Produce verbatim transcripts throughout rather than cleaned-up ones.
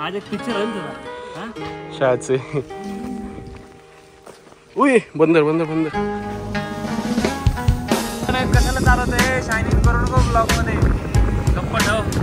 आज एक पिक्चर है ना हाँ? शायद से। उई बंदर बंदर बंदर कशाला चालवत आहे शायनिंग करून गो ब्लॉग मध्ये गप्पा ठेव।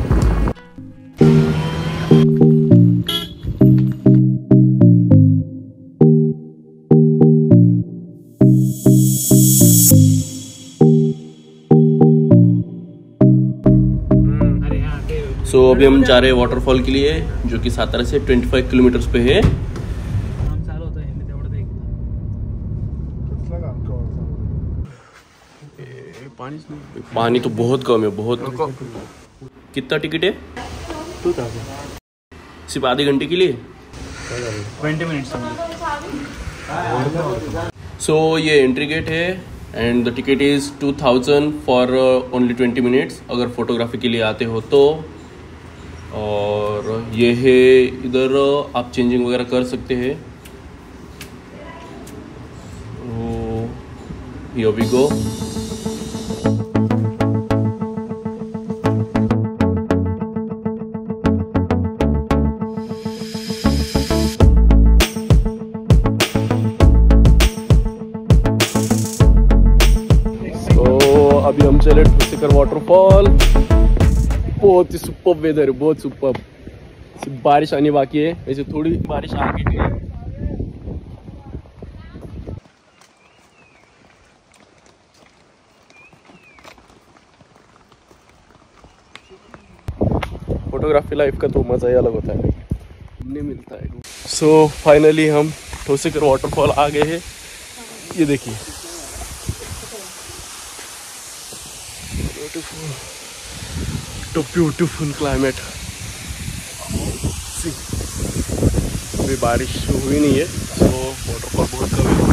सो so, अभी हम जा रहे हैं वाटरफॉल के लिए जो कि सातारा से पच्चीस किलोमीटर्स पे है। पानी तो बहुत कम है, बहुत। कितना टिकट है? टू थाउजेंड सिर्फ आधे घंटे के लिए, ट्वेंटी मिनट्स। सो ये एंट्री गेट है and the ticket is two thousand for only twenty minutes अगर फोटोग्राफी के लिए आते हो तो। और ये है इधर आप चेंजिंग वगैरह कर सकते हैं। Here we go. अभी हम चले ठोसेकर वाटरफॉल। बहुत ही सुपर वेदर है, बहुत सुपर। सिर्फ बारिश आनी बाकी है, वैसे थोड़ी बारिश आ गई है। फोटोग्राफी लाइफ का तो मजा ही अलग होता है, घूमने मिलता है। सो फाइनली हम ठोसेकर वाटरफॉल आ गए हैं। ये देखिए तो ब्यूटीफुल क्लाइमेट। अभी बारिश हुई नहीं है तो वाटरफॉल बहुत कम है,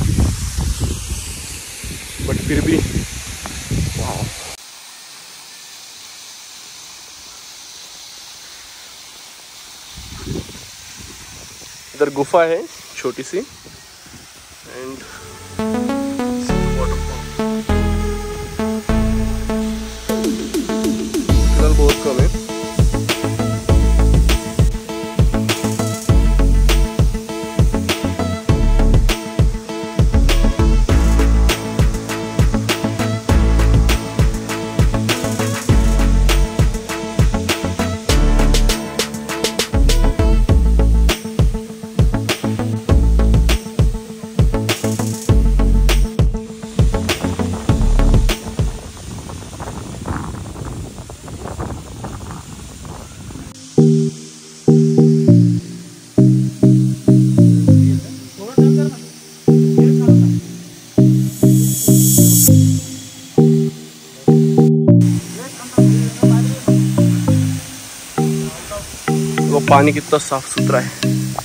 बट फिर भी वाह। इधर गुफा है छोटी सी एंड बहुत कम है। वो पानी कितना साफ सुथरा है।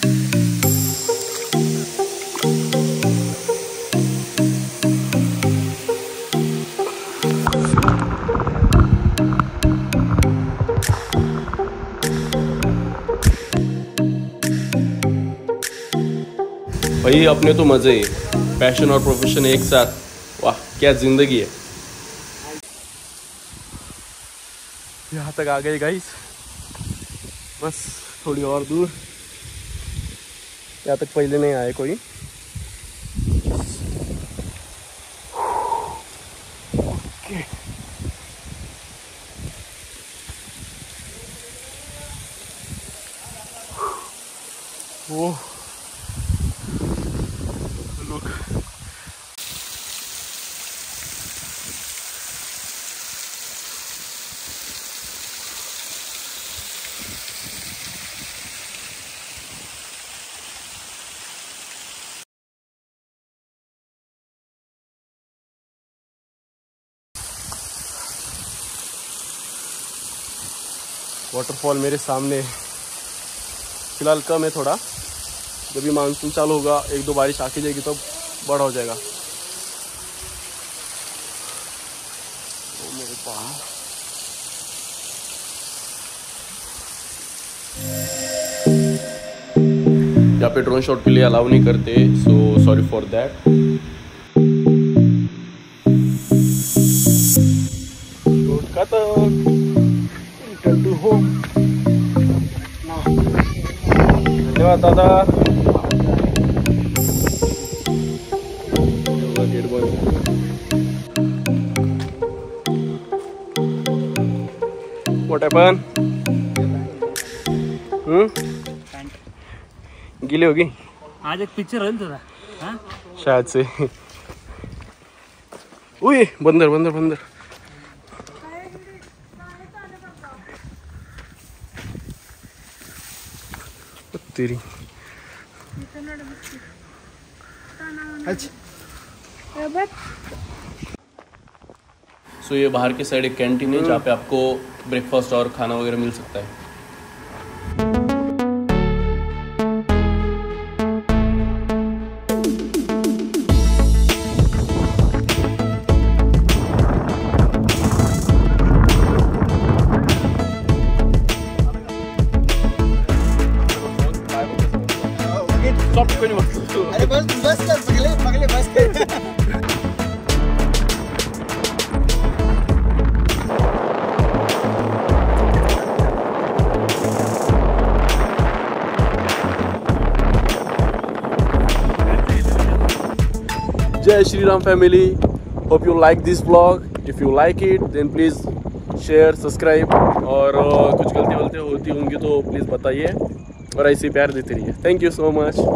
भाई अपने तो मजे ही, पैशन और प्रोफेशन एक साथ। वाह क्या जिंदगी है। यहाँ तक आ गए गाइस, बस थोड़ी और दूर। यहाँ तक पहले नहीं आए कोई। ओके वो लोग वाटरफॉल मेरे सामने। फिलहाल कम है थोड़ा, जब भी मानसून चालू होगा एक दो बारिश आके जाएगी तो बड़ा हो जाएगा। ओ मेरे पास यहाँ पे ड्रोन शॉट के लिए अलाउ नहीं करते, so sorry for that. Shot खत्म, रिटर्न टू होम। धन्यवाद दादा. गेट बंद. What happened? हम्म गिले होगी आज एक पिक्चर होईल तुझा. हाँ शायद से. उई बंदर बंदर बंदर. तेरी सो ये बाहर की साइड एक कैंटीन है जहाँ पे आपको ब्रेकफास्ट और खाना वगैरह मिल सकता है. अरे बस बस कर पगले पगले बस कर. Jai Shri Ram family. Hope you like this vlog. If you like it, then please share, subscribe. और uh, कुछ गलती वलती होती होंगी तो प्लीज़ बताइए और ऐसे प्यार देते रहिए. Thank you so much.